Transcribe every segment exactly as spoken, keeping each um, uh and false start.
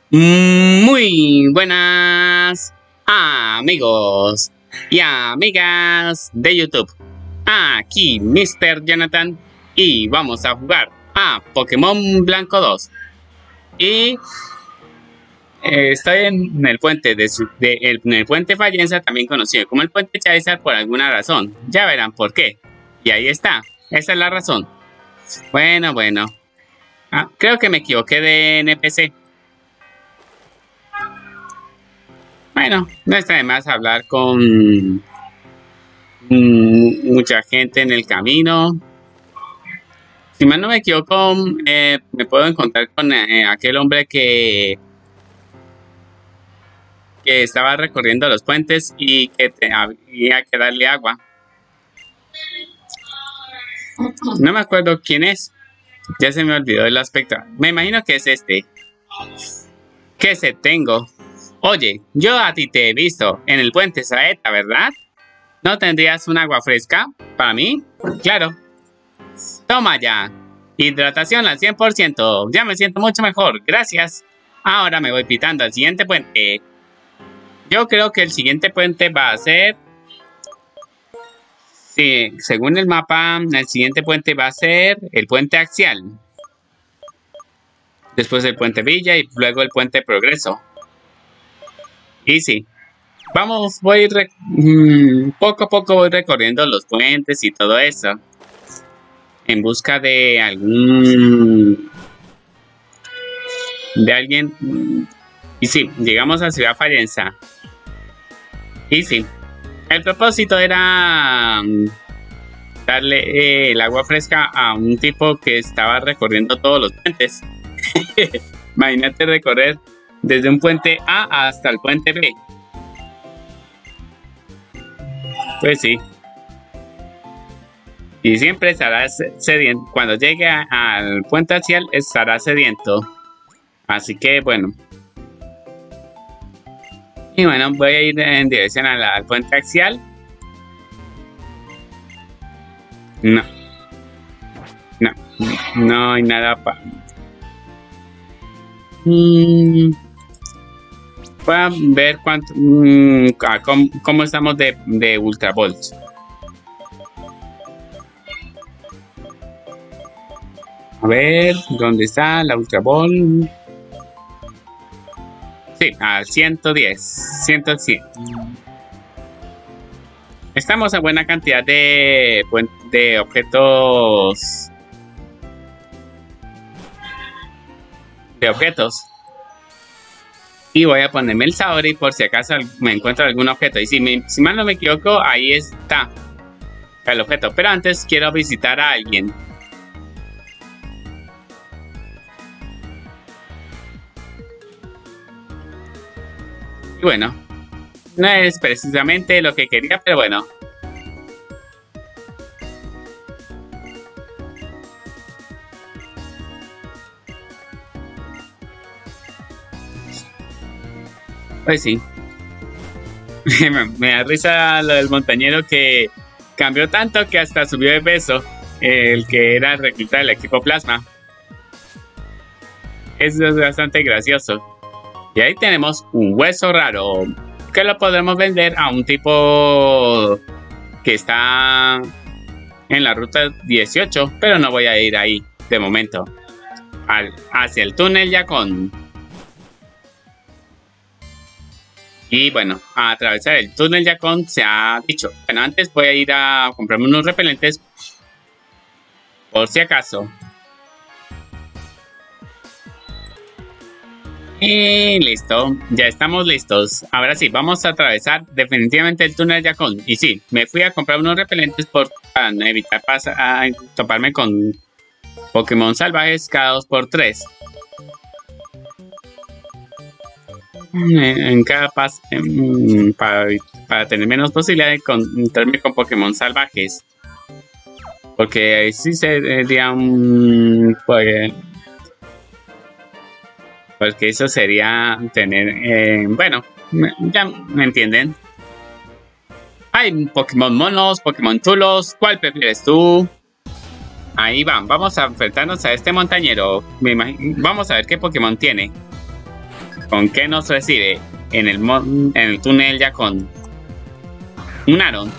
Muy buenas amigos y amigas de YouTube. Aquí mister Jonathan y vamos a jugar a Pokémon Blanco dos. Y eh, estoy en el puente de, su, de el, en el puente Fallenza, también conocido como el puente Charizard por alguna razón. Ya verán por qué. Y ahí está. Esa es la razón. Bueno, bueno. Ah, creo que me equivoqué de N P C. Bueno, no está de más hablar con mm, mucha gente en el camino. Si mal no me equivoco, eh, me puedo encontrar con eh, aquel hombre que, que estaba recorriendo los puentes y que te, había que darle agua. No me acuerdo quién es. Ya se me olvidó el aspecto. Me imagino que es este. ¿Qué se tengo? Oye, yo a ti te he visto en el puente Saeta, ¿verdad? ¿No tendrías un agua fresca para mí? Claro. Toma ya. Hidratación al cien por ciento. Ya me siento mucho mejor. Gracias. Ahora me voy pitando al siguiente puente. Yo creo que el siguiente puente va a ser... Sí, según el mapa, el siguiente puente va a ser el puente Axial. Después el puente Villa y luego el puente Progreso. Y sí, vamos, voy mmm, poco a poco voy recorriendo los puentes y todo eso. En busca de algún... De alguien... Y sí, llegamos a Ciudad Fallenza. Y sí, el propósito era darle eh, el agua fresca a un tipo que estaba recorriendo todos los puentes. Imagínate recorrer desde un puente A hasta el puente B. Pues sí. Y siempre estará sediento. Cuando llegue a, al puente Axial estará sediento. Así que bueno. Y bueno, voy a ir en dirección a la, al puente Axial. No. No. No hay nada para... Mm. Voy a ver cuánto, mmm, cómo, cómo estamos de, de Ultra Volts. A ver, ¿dónde está la Ultra Ball? Sí, a ciento diez, ciento cien. Estamos a buena cantidad de, de objetos. De objetos. Y voy a ponerme el Saori por si acaso me encuentro algún objeto. Y si, me, si mal no me equivoco, ahí está el objeto. Pero antes quiero visitar a alguien. Y bueno, no es precisamente lo que quería, pero bueno. Pues sí. me, me da risa lo del montañero que cambió tanto que hasta subió de peso. El que era el recluta del equipo Plasma. Eso es bastante gracioso. Y ahí tenemos un hueso raro. Que lo podemos vender a un tipo que está en la ruta dieciocho. Pero no voy a ir ahí de momento. Al, hacia el túnel Yacón. Y bueno, a atravesar el túnel Yacón se ha dicho. Bueno, antes voy a ir a comprarme unos repelentes. Por si acaso. Y listo, ya estamos listos. Ahora sí, vamos a atravesar definitivamente el túnel Yacón. Y sí, me fui a comprar unos repelentes por, para evitar pasar, a toparme con Pokémon salvajes cada dos por tres. En cada paso para, para tener menos posibilidad de encontrarme con Pokémon salvajes, porque sí sería un pues, porque eso sería tener eh, bueno, ya me entienden. Hay Pokémon monos, Pokémon chulos. ¿Cuál prefieres tú? Ahí van, vamos a enfrentarnos a este montañero. Me imagino, vamos a ver qué Pokémon tiene. ¿Con qué nos recibe? En el, en el túnel ya con un Aron.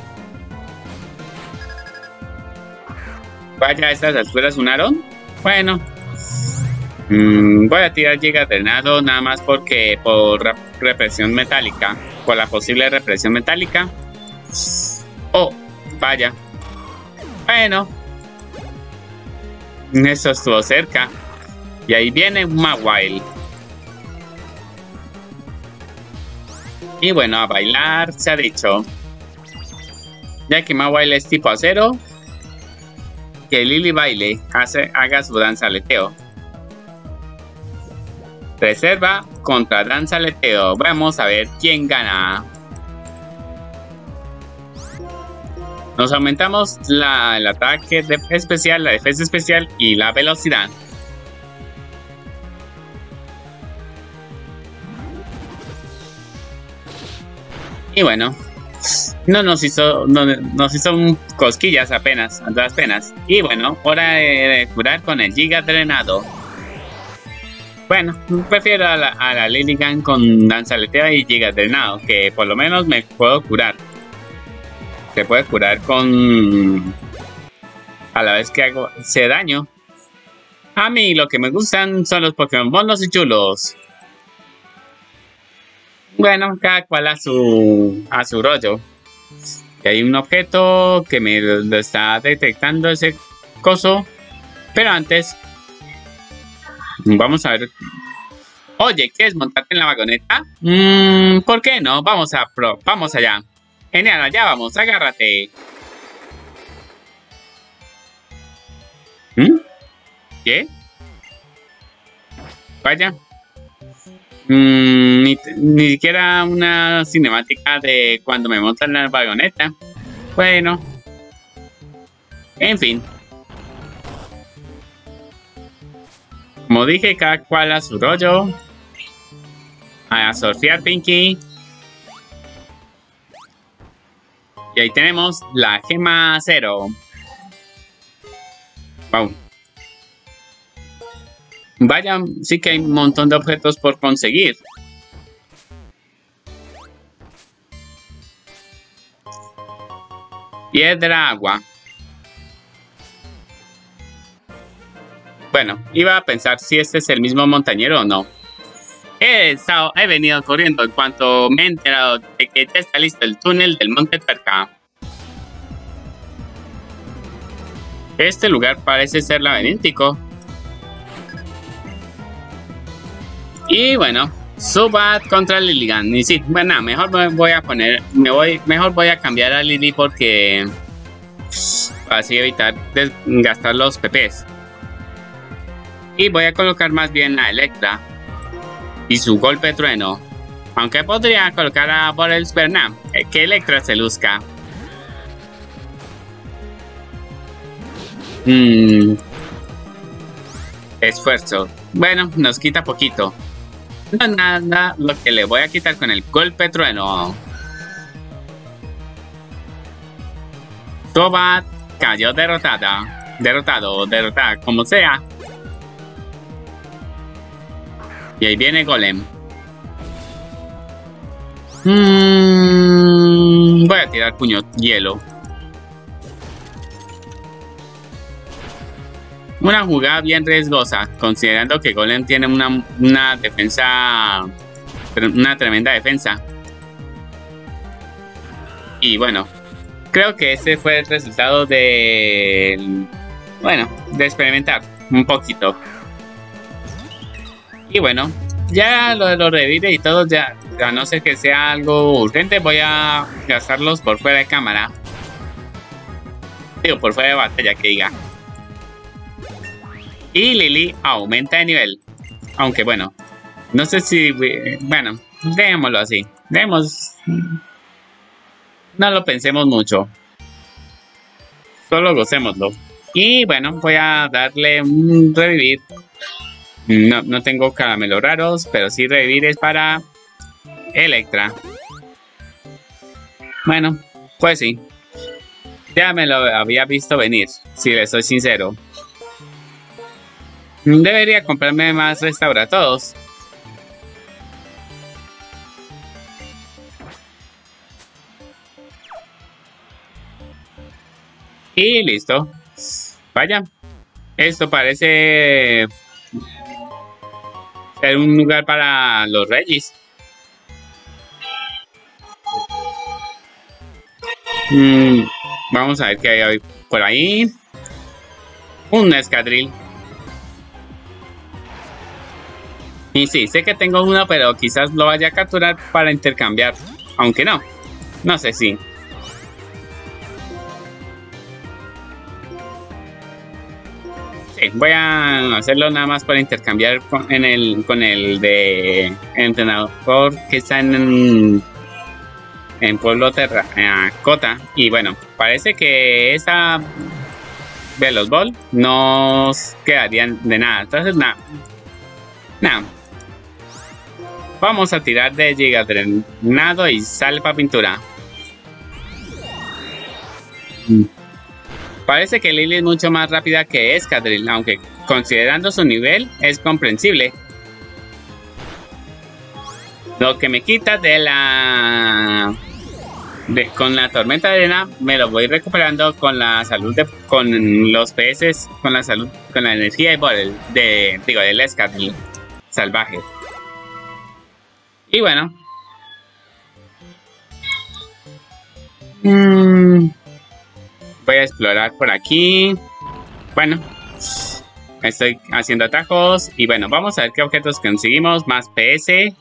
Vaya, a estas alturas un Aron. Bueno. Mmm, voy a tirar Giga Drenado nada más porque por represión metálica. Por la posible represión metálica. Oh, vaya. Bueno. Eso estuvo cerca. Y ahí viene un Mawile. Y bueno, a bailar se ha dicho. Ya que Mawile es tipo acero. Que Lily baile, hace, haga su danza aleteo. Reserva contra danza aleteo. Vamos a ver quién gana. Nos aumentamos la, el ataque de especial, la defensa especial y la velocidad. Y bueno. No nos hizo, no, nos hizo un cosquillas apenas, a todas penas. Y bueno, hora de, de curar con el Giga Drenado. Bueno, prefiero a la, a la Lilligant con danza aletea y Giga Drenado, que por lo menos me puedo curar. Se puede curar con... a la vez que hago ese daño. A mí lo que me gustan son los Pokémon monos y chulos. Bueno, cada cual a su, a su rollo. Y hay un objeto que me lo está detectando ese coso. Pero antes, vamos a ver. Oye, ¿quieres montarte en la vagoneta? Mmm, ¿por qué no? Vamos a pro, vamos allá. Genial, allá vamos, agárrate. ¿Mm? ¿Qué? Vaya. Mm, ni, ni siquiera una cinemática de cuando me montan en la vagoneta. Bueno. En fin. Como dije, cada cual a su rollo. A surfear, Pinky. Y ahí tenemos la gema cero. Wow. Vaya, sí que hay un montón de objetos por conseguir. Piedra agua. Bueno, iba a pensar si este es el mismo montañero o no. He, estado, he venido corriendo en cuanto me he enterado de que ya está listo el túnel del Monte Tuerca. Este lugar parece ser laberíntico. Y bueno, Zubat contra Lilligant. Y sí, bueno, mejor me voy a poner, me voy, mejor voy a cambiar a Lily porque así evitar gastar los P Ps. Y voy a colocar más bien a Electra y su golpe trueno. Aunque podría colocar a Boreals Bernam, que Electra se luzca. Mm. Esfuerzo. Bueno, nos quita poquito. No nada lo que le voy a quitar con el golpe trueno. Zubat cayó derrotada. Derrotado, derrotada, como sea. Y ahí viene Golem. Mm, voy a tirar puño hielo. Una jugada bien riesgosa, considerando que Golem tiene una, una defensa, una tremenda defensa. Y bueno, creo que ese fue el resultado de, bueno, de experimentar un poquito. Y bueno, ya lo de los revires y todo, ya, a no ser que sea algo urgente, voy a gastarlos por fuera de cámara. Digo, por fuera de batalla, que diga. Y Lily aumenta de nivel. Aunque bueno, no sé si... Bueno, dejémoslo así. Dejemos... No lo pensemos mucho. Solo gocémoslo. Y bueno, voy a darle un revivir. No, no tengo caramelos raros, pero sí revivir es para Electra. Bueno, pues sí. Ya me lo había visto venir, si le soy sincero. Debería comprarme más restauratodos. Y listo. Vaya. Esto parece ser un lugar para los Regis. Mm, vamos a ver qué hay por ahí. Un escadril. Y sí, sé que tengo uno, pero quizás lo vaya a capturar para intercambiar. Aunque no. No sé si. Sí, voy a hacerlo nada más para intercambiar con, en el, con el de entrenador que está en, en Pueblo Terra, eh, Cota. Y bueno, parece que esa Velos Ball no quedarían de nada. Entonces, nada. Nada. Vamos a tirar de Giga Drenado y sale para pintura. Parece que Lily es mucho más rápida que Escadril, aunque considerando su nivel es comprensible. Lo que me quita de la... De, con la tormenta de arena me lo voy recuperando con la salud de... Con los P S, con la salud, con la energía de Bottle, de, digo, del Escadril salvaje. Y bueno. Mmm... Voy a explorar por aquí. Bueno, estoy haciendo atajos. Y bueno, vamos a ver qué objetos conseguimos. Más P S.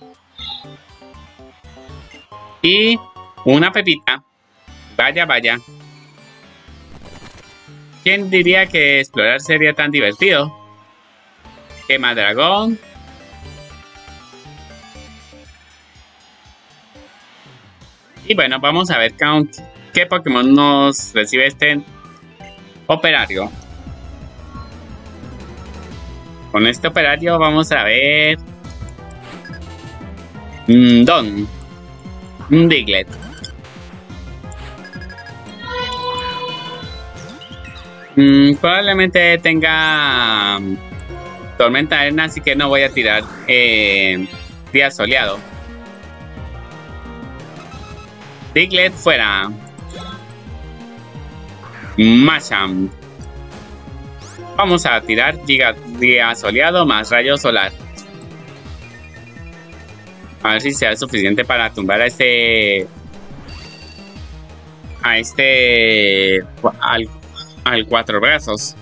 Y una pepita. Vaya, vaya. ¿Quién diría que explorar sería tan divertido? Quema dragón. Y bueno, vamos a ver count. ¿Qué Pokémon nos recibe este operario? Con este operario vamos a ver... Mm, Don. Un Diglett. Mm, probablemente tenga tormenta de arena, así que no voy a tirar eh, día soleado. Diglett fuera. Masham. Vamos a tirar giga, día soleado más rayo solar. A ver si sea suficiente para tumbar a este... A este... Al, al cuatro brazos.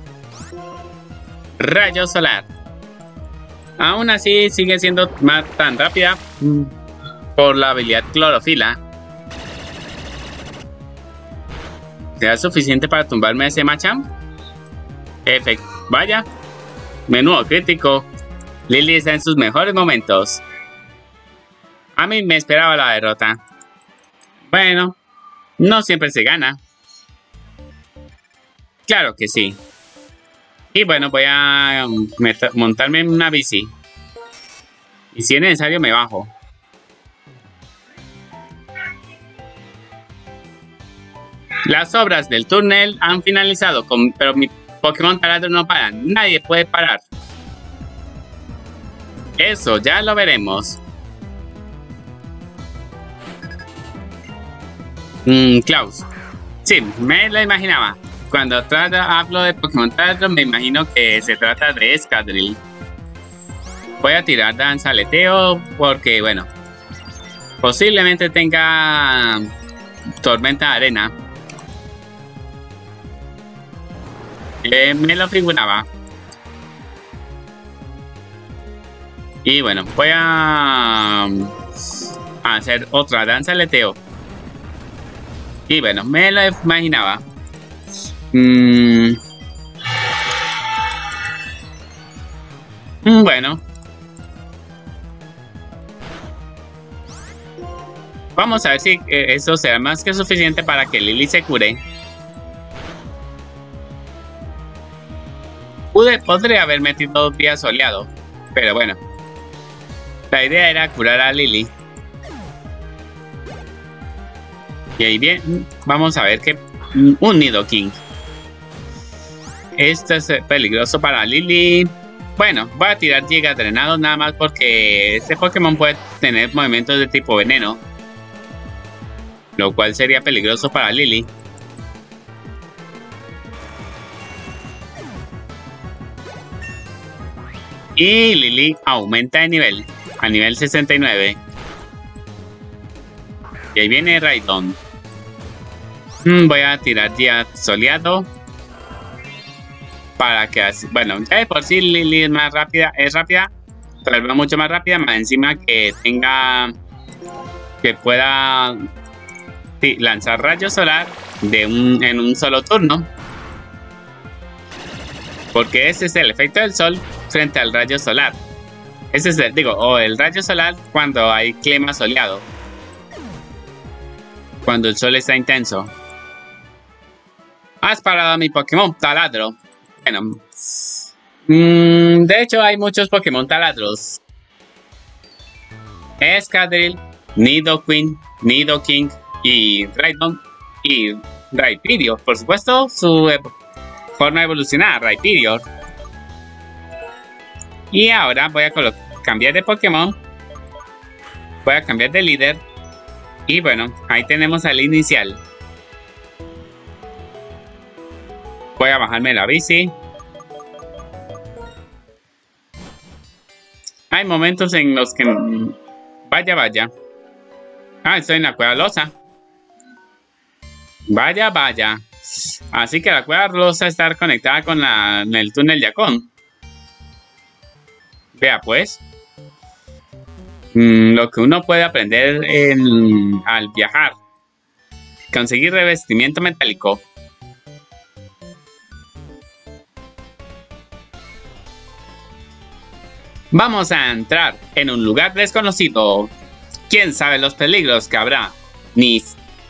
Rayo solar. Aún así sigue siendo más tan rápida por la habilidad clorofila. ¿Será suficiente para tumbarme a ese Machamp? Efecto. Vaya. Menudo crítico. Lily está en sus mejores momentos. A mí me esperaba la derrota. Bueno, no siempre se gana. Claro que sí. Y bueno, voy a montarme en una bici. Y si es necesario me bajo. Las obras del túnel han finalizado, con, pero mi Pokémon taladro no para. Nadie puede parar. Eso ya lo veremos. Mm, Klaus. Sí, me lo imaginaba. Cuando trata, hablo de Pokémon taladro, me imagino que se trata de Escadril. Voy a tirar danza aleteo porque, bueno, posiblemente tenga tormenta de arena. Eh, me lo figuraba. Y bueno, voy a, a hacer otra danza aleteo. Y bueno, me lo imaginaba. Mm. Bueno. Vamos a ver si eh, eso será más que suficiente para que Lily se cure. Pude, podría haber metido día soleado, pero bueno. La idea era curar a Lily. Y ahí bien, vamos a ver que un Nidoking. Esto es peligroso para Lily. Bueno, voy a tirar Giga Drenado nada más porque este Pokémon puede tener movimientos de tipo veneno, lo cual sería peligroso para Lily. Y Lily aumenta de nivel. A nivel sesenta y nueve. Y ahí viene Raidon. Mm, voy a tirar día soleado. Para que así... Bueno, ya de por sí Lily es más rápida. Es rápida. Tal vez mucho más rápida. Más encima que tenga... Que pueda... Sí, lanzar rayo solar de un, en un solo turno. Porque ese es el efecto del sol frente al rayo solar. Ese es el, digo, o el rayo solar cuando hay clima soleado. Cuando el sol está intenso. Has parado a mi Pokémon taladro. Bueno. Mmm, de hecho hay muchos Pokémon taladros. Escadrille, Nidoqueen, Nidoking y Raidon y Rhyperior. Por supuesto, su forma evolucionada, Rhyperior. Y ahora voy a cambiar de Pokémon. Voy a cambiar de líder. Y bueno, ahí tenemos al inicial. Voy a bajarme la bici. Hay momentos en los que... Vaya, vaya. Ah, estoy en la cueva losa. Vaya, vaya. Así que la cueva losa está conectada con la, el túnel Yacón. Vea pues. Mm, lo que uno puede aprender en, al viajar. Conseguir revestimiento metálico. Vamos a entrar en un lugar desconocido. ¿Quién sabe los peligros que habrá? Ni,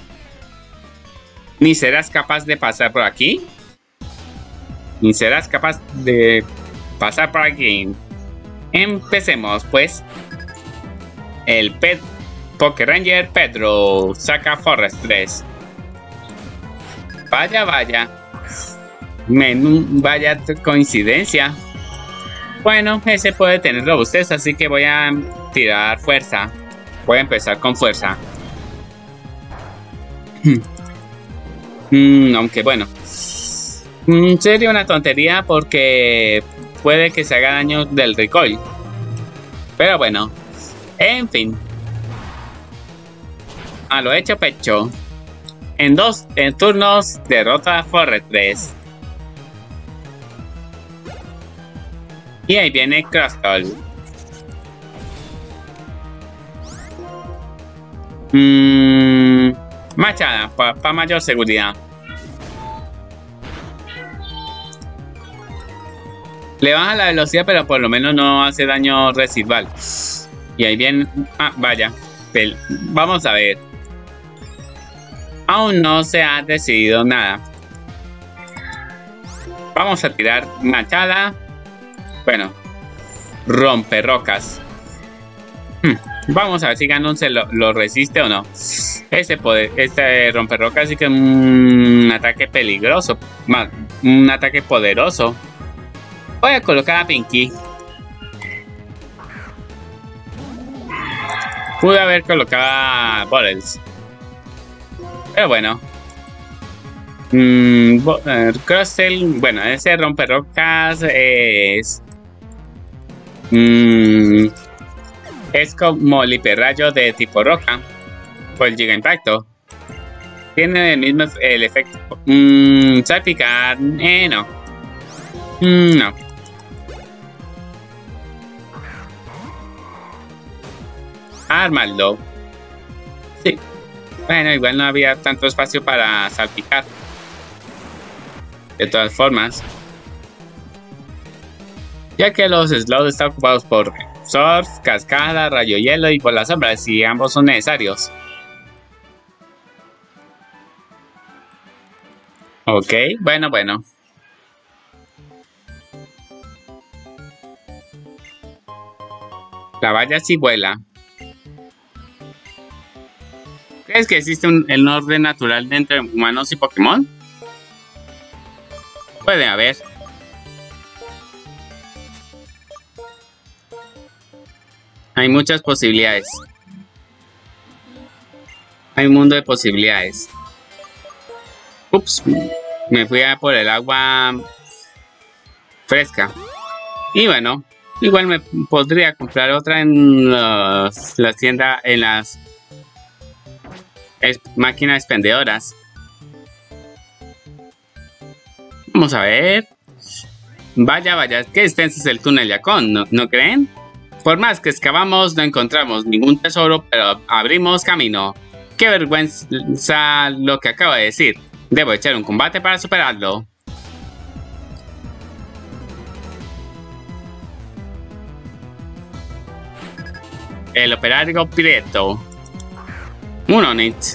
ni serás capaz de pasar por aquí. Ni serás capaz de pasar por aquí. Empecemos, pues. El Pet Pokéranger Pedro saca Forest tres. Vaya, vaya. Menú, vaya coincidencia. Bueno, ese puede tener robustez, así que voy a tirar fuerza. Voy a empezar con fuerza. mm, aunque bueno. Mm, sería una tontería porque puede que se haga daño del recoil. Pero bueno. En fin. A lo hecho pecho. En dos en turnos derrota a Forest tres. Y ahí viene Crustle. Mmm. Machada, para pa mayor seguridad. Le baja la velocidad, pero por lo menos no hace daño residual. Y ahí viene... Ah, vaya. Pel Vamos a ver. Aún no se ha decidido nada. Vamos a tirar machada. Bueno, rompe rocas. Hmm. Vamos a ver si Ganon se lo, lo resiste o no. Ese poder, este rompe rocas sí que es un ataque peligroso. Un ataque poderoso. Voy a colocar a Pinky. Pude haber colocado a Bottles. Pero bueno. Mm, uh, Crustle, bueno, ese rompe rocas es... Mm, es como el hiperrayo de tipo roca. O el giga impacto. Tiene el mismo el efecto. Mmm. Salpicar. Eh, no. Mm, no. Armaldo. Sí. Bueno, igual no había tanto espacio para salpicar. De todas formas. Ya que los slots están ocupados por surf, cascada, rayo hielo y por las sombras, y ambos son necesarios. Ok, bueno, bueno. La valla sí vuela. ¿Crees que existe un, el orden natural entre humanos y Pokémon? Puede haber. Hay muchas posibilidades. Hay un mundo de posibilidades. Ups, me fui a por el agua fresca. Y bueno, Igual me podría comprar otra en los, las tiendas, en las es, máquinas expendedoras. Vamos a ver. Vaya, vaya, qué extenso es el túnel Yacón, ¿no, ¿no creen? Por más que excavamos, no encontramos ningún tesoro, pero abrimos camino. Qué vergüenza lo que acabo de decir. Debo echar un combate para superarlo. El operario Pireto. Un Onix.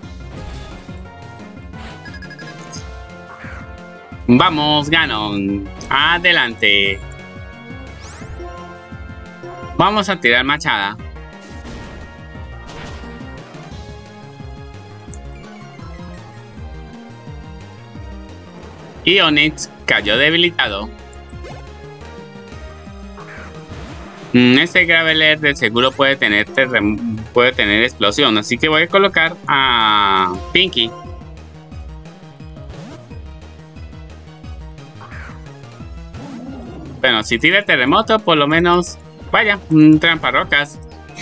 Vamos, Ganon. Adelante. Vamos a tirar machada. Y Onix cayó debilitado. Este Graveler de seguro puede tener, puede tener explosión, así que voy a colocar a Pinky. Bueno, si tira terremoto, por lo menos, vaya, un tramparrocas.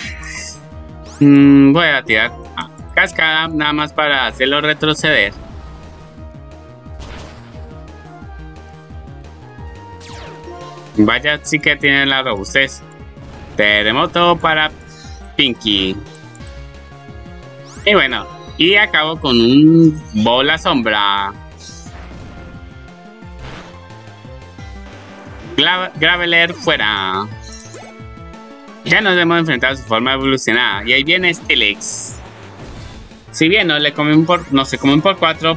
Mm, voy a tirar cascada, nada más para hacerlo retroceder. Vaya, sí que tiene la robustez. Terremoto para Pinky. Y bueno, y acabo con un bola sombra. Gra Graveler fuera. Ya nos hemos enfrentado a su forma evolucionada. Y ahí viene Steelix. Si bien no le comen por, no se comen por cuatro.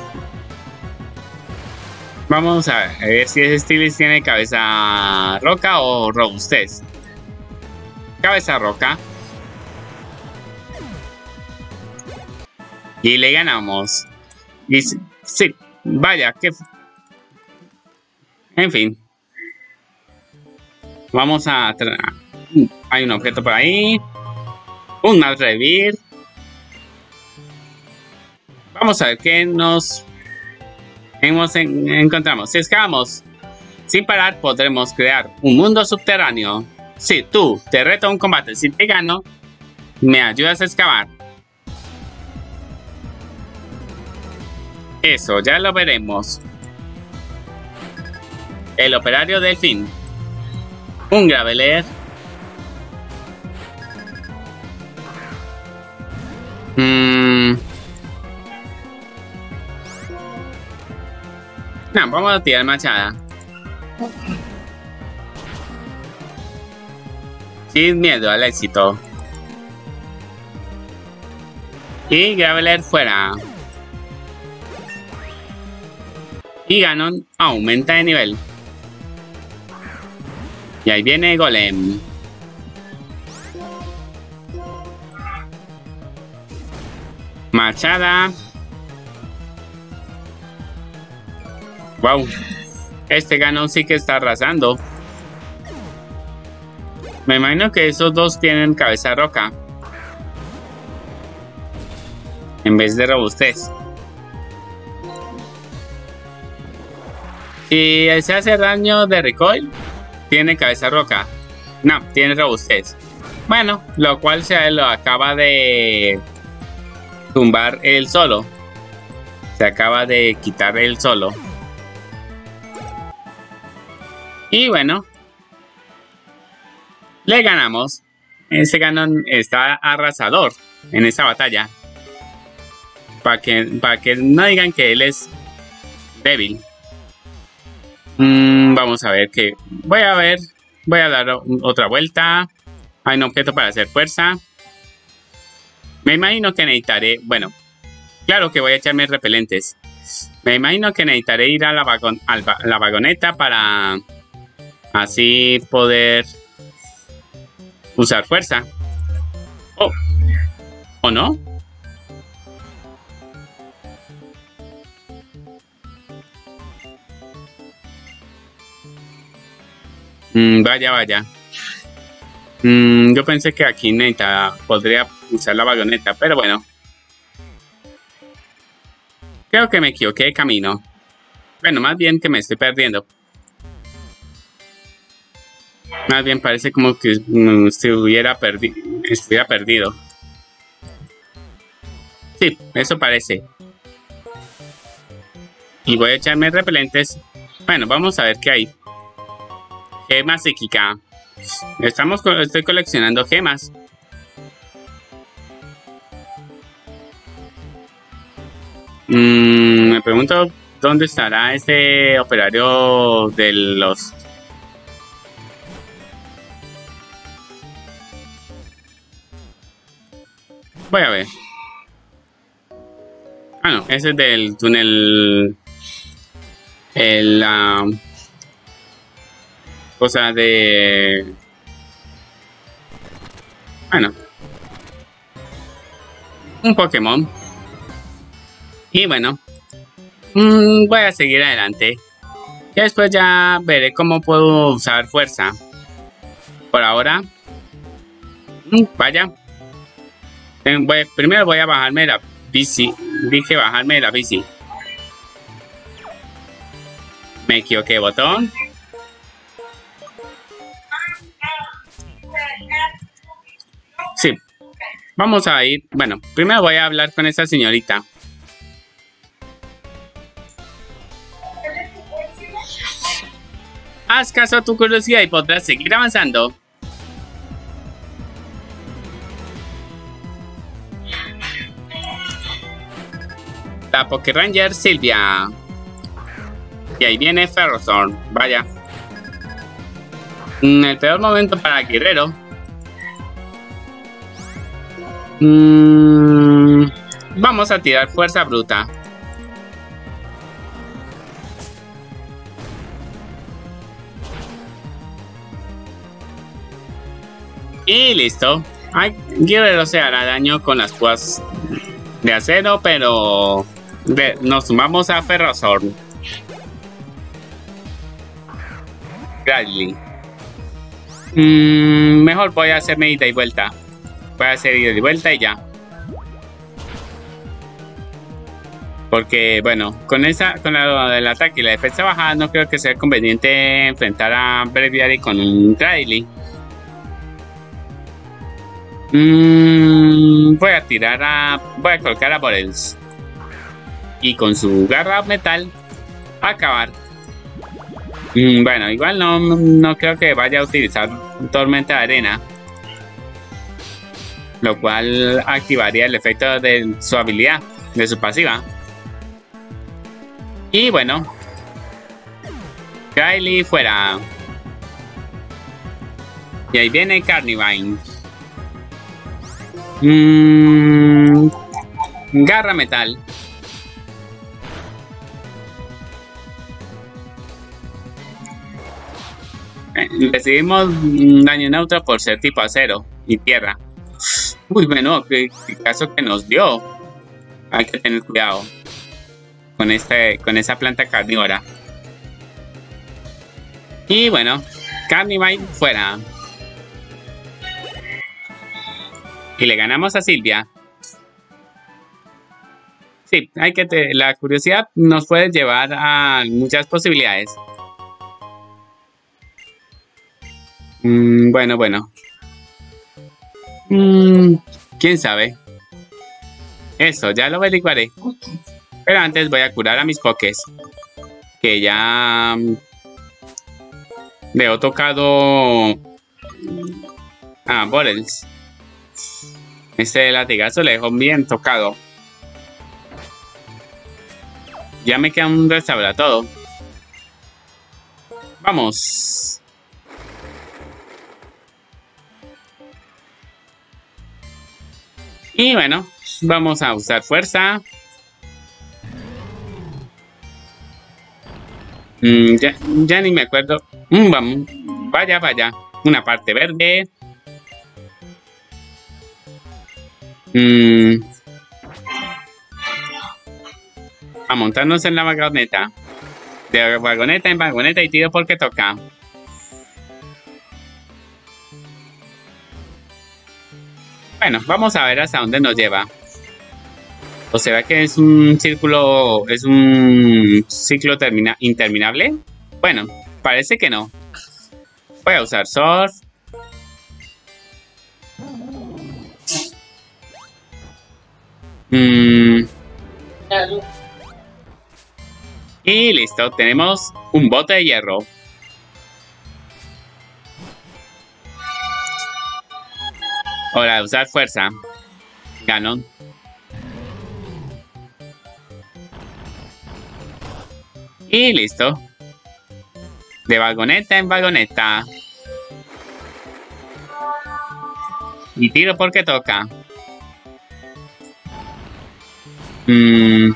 Vamos a ver si ese Steelix tiene cabeza roca o robustez. Cabeza roca. Y le ganamos. Y sí, vaya, que... En fin. Vamos a... Hay un objeto por ahí. Un mal revir. Vamos a ver qué nos... Hemos en, encontramos. Si excavamos sin parar, podremos crear un mundo subterráneo. Si tú te reto a un combate, si te gano, me ayudas a excavar. Eso, ya lo veremos. El operario delfín. Un Graveler. Mm. No, vamos a tirar machada. Sin miedo al éxito. Y Graveler fuera. Y Ganon aumenta de nivel. Y ahí viene Golem. Machada. Wow. Este Ganon sí que está arrasando. Me imagino que esos dos tienen cabeza roca. En vez de robustez. Y se hace daño de recoil. Tiene cabeza roca. No, tiene robustez. Bueno, lo cual se lo acaba de tumbar él solo. Se acaba de quitar él solo. Y bueno. Le ganamos. Ese Ganon está arrasador en esa batalla. Para que, para que no digan que él es débil. Mm, vamos a ver que... Voy a ver... Voy a dar otra vuelta. Hay un objeto para hacer fuerza. Me imagino que necesitaré... Bueno, claro que voy a echarme repelentes. Me imagino que necesitaré ir a la, vagon, a la vagoneta para... Así poder... Usar fuerza. Oh. ¿O no? Mm, vaya, vaya. Mm, yo pensé que aquí neta podría usar la vagoneta, pero bueno. Creo que me equivoqué de camino. Bueno, más bien que me estoy perdiendo. Más bien parece como que mm, se hubiera perdi estuviera perdido. Sí, eso parece. Y voy a echarme repelentes. Bueno, vamos a ver qué hay. Gema psíquica. Estamos, estoy coleccionando gemas. Mm, me pregunto dónde estará ese operario de los... Voy a ver. Ah, no, ese es del túnel... El... Uh, cosa de... Bueno. Un Pokémon. Y bueno. Mmm, voy a seguir adelante. Y después ya veré cómo puedo usar fuerza. Por ahora. Mmm, vaya. Voy, primero voy a bajarme la bici. Dije bajarme la bici. Me equivoqué, botón. Sí. Vamos a ir. Bueno, primero voy a hablar con esa señorita. Haz caso a tu curiosidad y podrás seguir avanzando. La Pokéranger Silvia. Y ahí viene Ferrothorn. Vaya. En el peor momento para el guerrero. Mm, vamos a tirar fuerza bruta. Y listo. Ay, guerrero se hará daño con las púas de acero, pero de, nos sumamos a Ferrothorn. Bradley. Mm, mejor voy a hacerme ida y vuelta. Voy a hacer ida y vuelta y ya. Porque, bueno, con esa, con la del ataque y la defensa bajada, no creo que sea conveniente enfrentar a Breviary con un Bradley. Mm, voy a tirar a... Voy a colocar a Borels. Y con su garra metal, acabar. Mm, bueno, igual no, no creo que vaya a utilizar tormenta de arena. Lo cual activaría el efecto de su habilidad, de su pasiva. Y bueno. Kylie fuera. Y ahí viene Carnivine. Mm, garra metal. Eh, recibimos daño neutro por ser tipo acero y tierra. Uy, bueno, qué, qué caso que nos dio. Hay que tener cuidado con, este, con esa planta carnívora. Y bueno, Carnivine fuera. Y le ganamos a Silvia. Sí, hay que te, la curiosidad nos puede llevar a muchas posibilidades. Mm, bueno, bueno. Mm, ¿quién sabe? Eso, ya lo averiguaré. Pero antes voy a curar a mis Pokés. Que ya... le he tocado... a Borels. Este latigazo le dejó bien tocado. Ya me queda un restaurar todo. Vamos. Y bueno, vamos a usar fuerza. Mm, ya, ya ni me acuerdo. Mm, vamos. Vaya, vaya. Una parte verde. Mm. A montarnos en la vagoneta. De vagoneta en vagoneta y tiro porque toca. Bueno, vamos a ver hasta dónde nos lleva. ¿O será que es un círculo, es un ciclo termina, interminable? Bueno, parece que no. Voy a usar Surf. Mm. Y listo, tenemos un bote de hierro. Hora de usar fuerza. Ganon. Y listo. De vagoneta en vagoneta. Y tiro porque toca. Mm.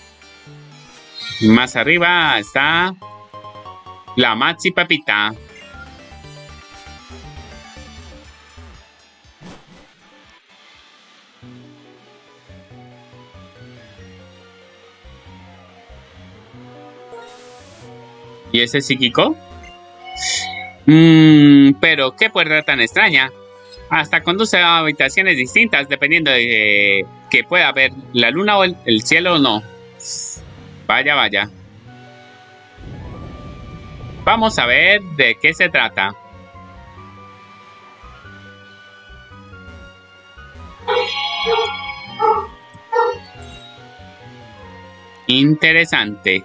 Más arriba está la Maxi Pepita. ¿Y ese psíquico? Mmm, pero qué puerta tan extraña. Hasta conduce a habitaciones distintas dependiendo de que pueda ver la luna o el, el cielo o no. Vaya, vaya. Vamos a ver de qué se trata. Interesante.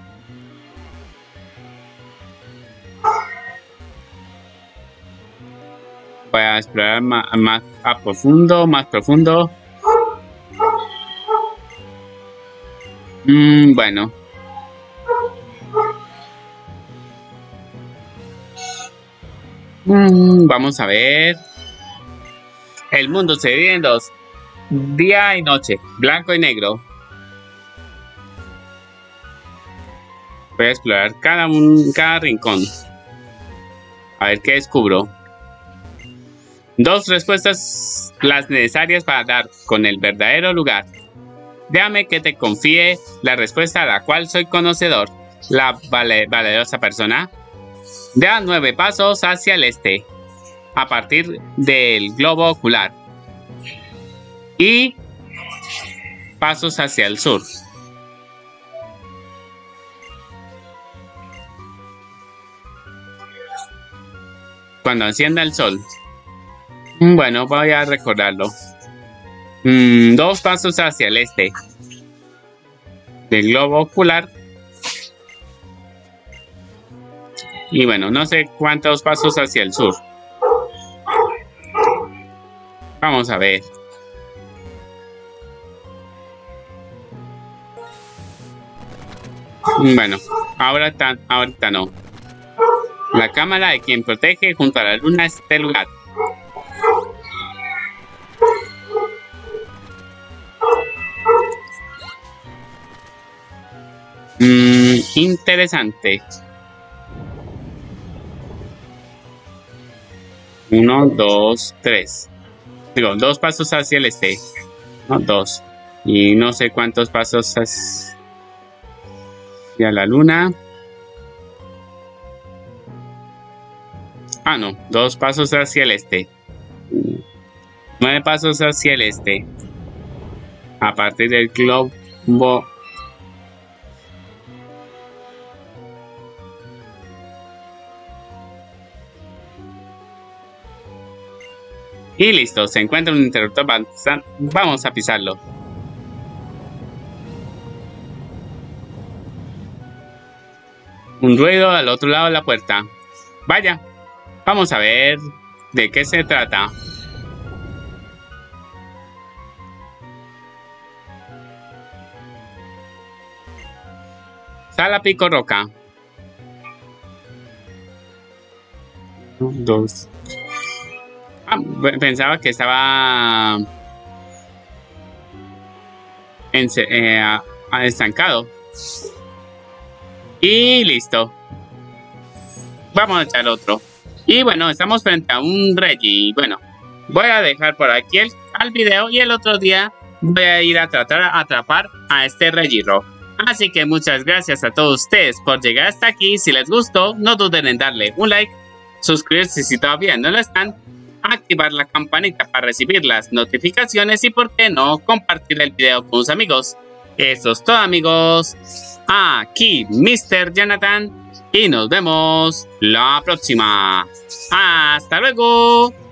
Voy a explorar más, más a profundo, más profundo. Mm, bueno. Mm, vamos a ver. El mundo se divide en dos. Día y noche, blanco y negro. Voy a explorar cada, un, cada rincón. A ver qué descubro. Dos respuestas las necesarias para dar con el verdadero lugar. Déjame que te confíe la respuesta a la cual soy conocedor. La vale, valerosa persona. Da nueve pasos hacia el este. A partir del globo ocular. Y pasos hacia el sur. Cuando encienda el sol. Bueno, voy a recordarlo. Mm, dos pasos hacia el este. Del globo ocular. Y bueno, no sé cuántos pasos hacia el sur. Vamos a ver. Bueno, ahora tan, ahorita no. La cámara de quien protege junto a la luna es este lugar. Mm, interesante. Uno, dos, tres. Digo, dos pasos hacia el este. No, dos. Y no sé cuántos pasos hacia la luna. Ah, no. Dos pasos hacia el este. Nueve pasos hacia el este. A partir del globo. Y listo, se encuentra un interruptor. Vamos a pisarlo. Un ruido al otro lado de la puerta. Vaya, vamos a ver de qué se trata. Sala Pico Roca. Dos. Ah, pensaba que estaba en, eh, estancado. Y listo. Vamos a echar otro. Y bueno, estamos frente a un Reggie. Bueno, voy a dejar por aquí el, el video y el otro día voy a ir a tratar de atrapar a este Regirock. Así que muchas gracias a todos ustedes por llegar hasta aquí. Si les gustó, no duden en darle un like, suscribirse si todavía no lo están, activar la campanita para recibir las notificaciones y por qué no compartir el video con sus amigos. Eso es todo, amigos. Aquí mister Jonathan y nos vemos la próxima. ¡Hasta luego!